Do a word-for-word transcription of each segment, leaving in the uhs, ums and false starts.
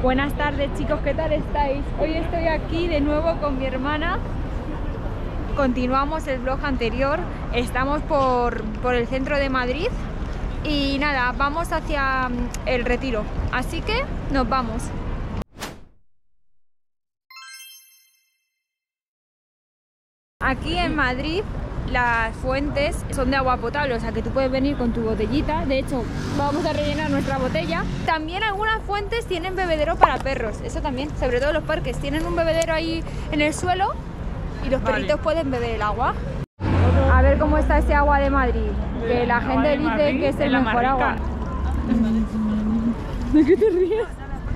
Buenas tardes, chicos, ¿qué tal estáis? Hoy estoy aquí de nuevo con mi hermana. Continuamos el vlog anterior. Estamos por, por el centro de Madrid y nada, vamos hacia el Retiro, así que nos vamos. Aquí en Madrid las fuentes son de agua potable, o sea que tú puedes venir con tu botellita. De hecho, vamos a rellenar nuestra botella. También algunas fuentes tienen bebedero para perros, eso también, sobre todo los parques tienen un bebedero ahí en el suelo y los vale. Perritos pueden beber el agua. A ver cómo está ese agua de Madrid, que la gente dice que es el mejor agua. ¿De qué te ríes?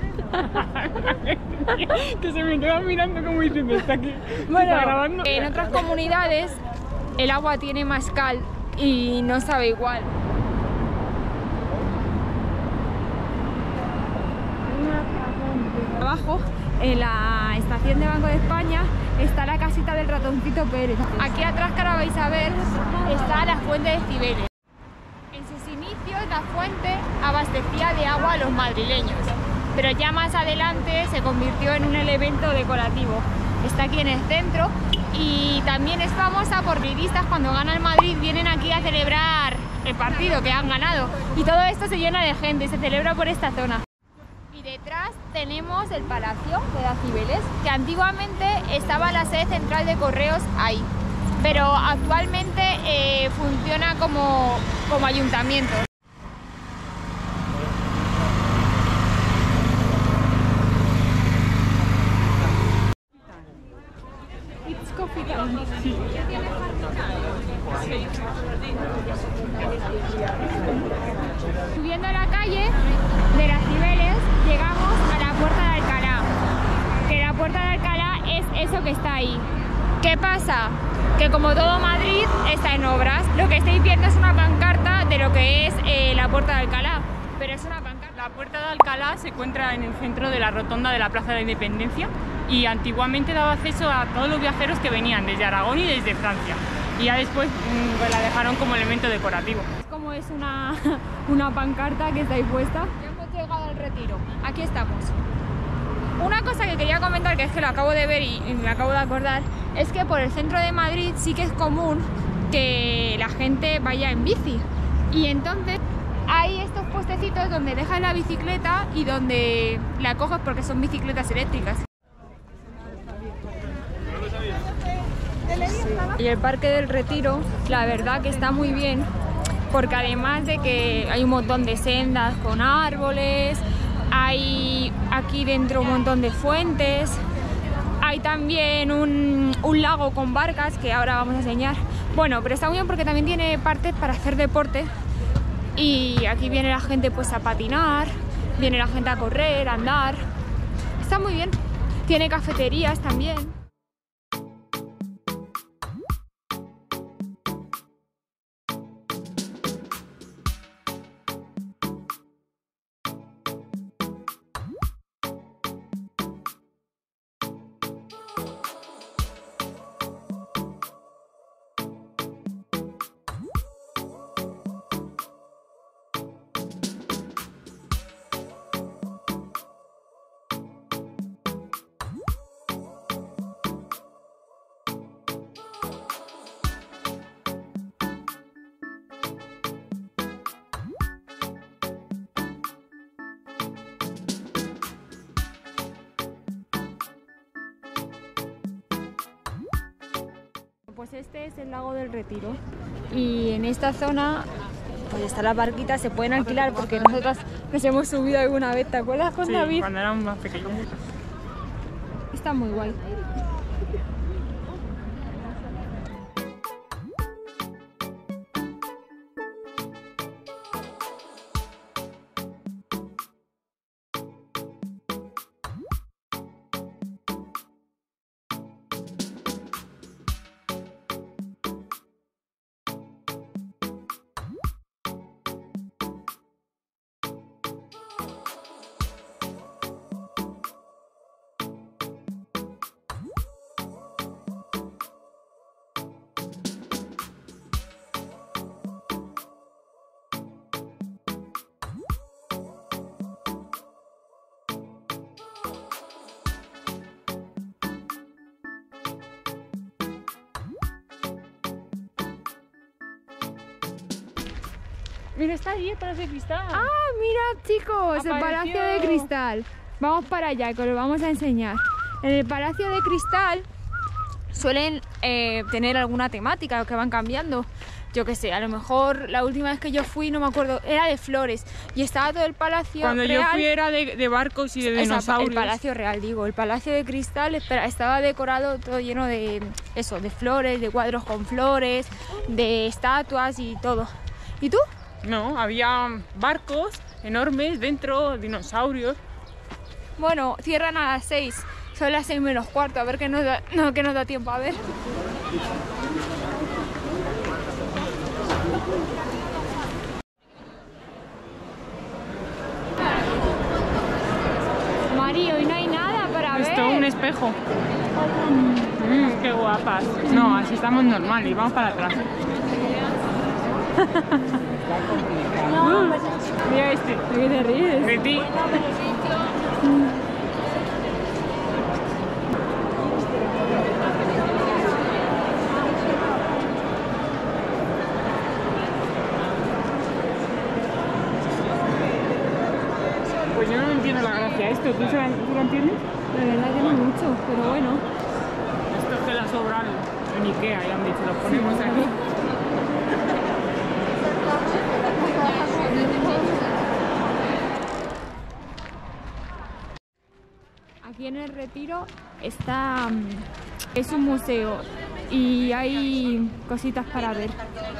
Que se me queda mirando como diciendo, está aquí, bueno, está grabando. En otras comunidades el agua tiene más cal y no sabe igual. Abajo, en la estación de Banco de España, está la casita del ratoncito Pérez. Aquí atrás, que ahora vais a ver, está la fuente de Cibeles. En sus inicios la fuente abastecía de agua a los madrileños, pero ya más adelante se convirtió en un elemento decorativo. Está aquí en el centro y también es famosa por madridistas. Cuando gana el Madrid vienen aquí a celebrar el partido que han ganado y todo esto se llena de gente, se celebra por esta zona. Y detrás tenemos el Palacio de las Cibeles, que antiguamente estaba la sede central de correos ahí, pero actualmente eh, funciona como, como ayuntamiento. Sí. Subiendo la calle de las Cibeles llegamos a la Puerta de Alcalá, que la Puerta de Alcalá es eso que está ahí. ¿Qué pasa? Que como todo Madrid está en obras. Lo que estáis viendo es una pancarta de lo que es eh, la Puerta de Alcalá, pero es una pancarta. La Puerta de Alcalá se encuentra en el centro de la rotonda de la Plaza de la Independencia y antiguamente daba acceso a todos los viajeros que venían desde Aragón y desde Francia, y ya después mmm, pues la dejaron como elemento decorativo. Como es una, una pancarta que está ahí puesta. Ya hemos llegado al Retiro, aquí estamos. Una cosa que quería comentar, que es que lo acabo de ver y, y me acabo de acordar, es que por el centro de Madrid sí que es común que la gente vaya en bici, y entonces hay estos puestecitos donde dejas la bicicleta y donde la coges porque son bicicletas eléctricas. Y el Parque del Retiro, la verdad que está muy bien, porque además de que hay un montón de sendas con árboles, hay aquí dentro un montón de fuentes, hay también un, un lago con barcas que ahora vamos a enseñar. Bueno, pero está muy bien porque también tiene partes para hacer deporte y aquí viene la gente pues a patinar, viene la gente a correr, a andar. Está muy bien, tiene cafeterías también. Pues este es el lago del Retiro y en esta zona pues está la barquita, se pueden alquilar porque nosotras nos hemos subido alguna vez, ¿te acuerdas con sí, David? Cuando éramos más pequeños. Está muy guay. Mira, está ahí el Palacio de Cristal. ¡Ah, mira, chicos! Apareció. El Palacio de Cristal. Vamos para allá, que os lo vamos a enseñar. En el Palacio de Cristal suelen eh, tener alguna temática que van cambiando. Yo qué sé, a lo mejor la última vez que yo fui, no me acuerdo, era de flores. Y estaba todo el palacio Cuando real. yo fui era de, de barcos y de Esa, dinosaurios. el Palacio Real, digo. El Palacio de Cristal espera, estaba decorado todo lleno de eso, de flores, de cuadros con flores, de estatuas y todo. ¿Y tú? No, había barcos enormes dentro, dinosaurios. Bueno, cierran a las seis. Son las seis menos cuarto, a ver qué nos da, no, qué nos da tiempo a ver. Mario, y no hay nada para ver. Esto es un espejo. Mm, qué guapas. No, así estamos normal y vamos para atrás. No, Uh, mira este. ¿de qué te ríes? De ti. Pues yo no entiendo la gracia de esto. ¿Tú, se- tú lo entiendes? La verdad que no mucho, pero bueno. Esto es que la sobran en Ikea y han dicho, lo ponemos aquí. Aquí en el Retiro está, mm, es un museo y hay cositas para ver.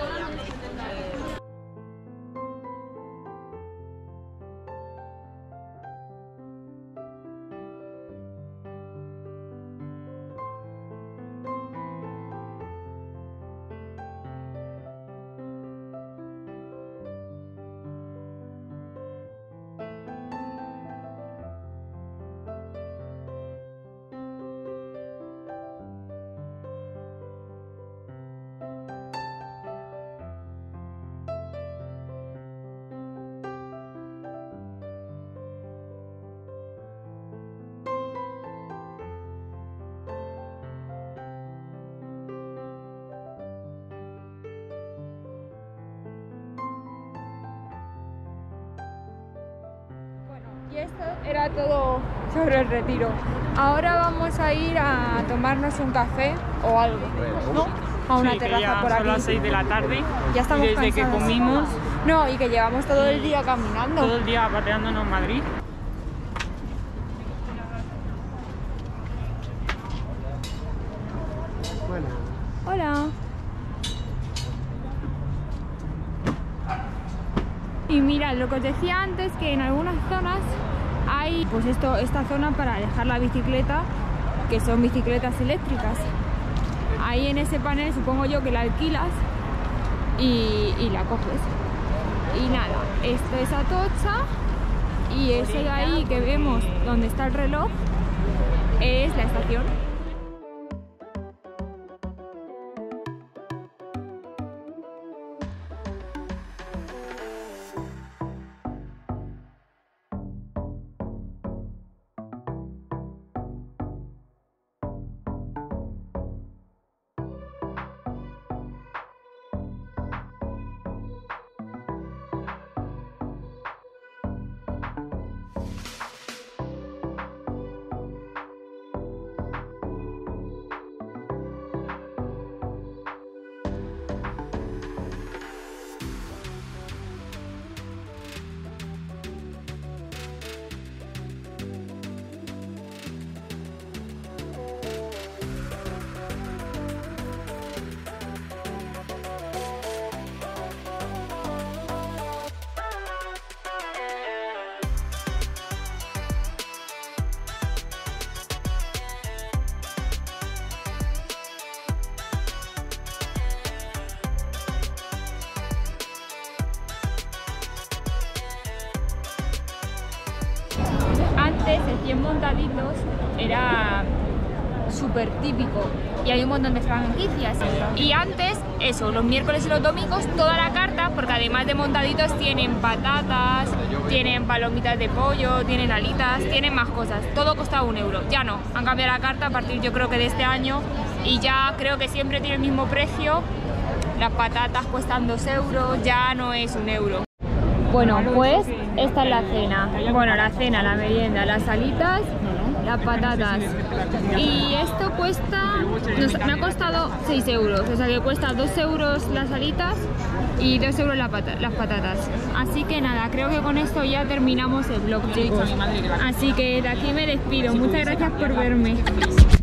Y esto era todo sobre el Retiro. Ahora vamos a ir a tomarnos un café o algo, ¿no? A una Sí, que terraza ya por son aquí. las seis de la tarde. Ya estamos y desde que cansadas. comimos No, y que llevamos todo el día caminando. todo el día pateándonos en Madrid. Hola. Y mirad, lo que os decía antes, que en algunas zonas hay pues esto, esta zona para dejar la bicicleta, que son bicicletas eléctricas. Ahí en ese panel supongo yo que la alquilas y, y la coges. Y nada, esto es Atocha y ese de ahí que vemos donde está el reloj es la estación. Antes el cien montaditos era súper típico y hay un montón de franquicias. Y antes, eso, los miércoles y los domingos, toda la carta, porque además de montaditos tienen patatas, tienen palomitas de pollo, tienen alitas, tienen más cosas. Todo costaba un euro. Ya no, han cambiado la carta a partir yo creo que de este año y ya creo que siempre tiene el mismo precio. Las patatas cuestan dos euros, ya no es un euro. Bueno, pues esta es la cena. Bueno, la cena, la merienda, las alitas, las patatas. Y esto cuesta, nos, me ha costado seis euros, o sea que cuesta dos euros las alitas y dos euros la pata, las patatas. Así que nada, creo que con esto ya terminamos el vlog, chicos. Así que de aquí me despido. Muchas gracias por verme.